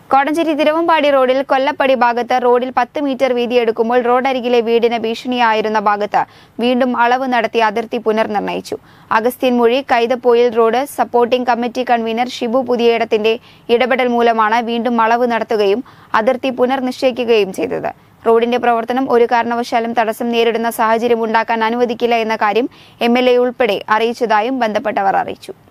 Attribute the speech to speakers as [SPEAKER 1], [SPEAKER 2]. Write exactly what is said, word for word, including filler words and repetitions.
[SPEAKER 1] കോടഞ്ചേരി തിരുവമ്പാടി റോഡിൽ കൊല്ലപ്പടി ഭാഗത്ത് റോഡിൽ പത്ത് മീറ്റർ വീതിയെടുക്കുമ്പോൾ റോഡരികിലെ വീടിന് ഭീഷണിയായിരുന്ന ഭാഗത്ത് വീണ്ടും അളവ് നടത്തി അതിർത്തി പുനർനിർണയിച്ചു. Agasthyanmuzhi Kaithappoyil road supporting committee convener Shibu പുതിയേടത്തിന്റെ ഇടപെടൽ മൂലമാണ് വീണ്ടും അളവ് നടത്തുകയും അതിർത്തി പുനർനിശ്ചയിക്കുകയും ചെയ്തത്. റോഡിന്റെ പ്രവർത്തനം ഒരു കാരണവശാലും തടസ്സം നേരിടുന്ന സാഹചര്യം ഉണ്ടാക്കാൻ അനുവദിക്കില്ല എന്ന കാര്യം എം എൽ എ ഉൾപ്പെടെ അറിയിച്ചതായും ബന്ധപ്പെട്ടവർ അറിയിച്ചു.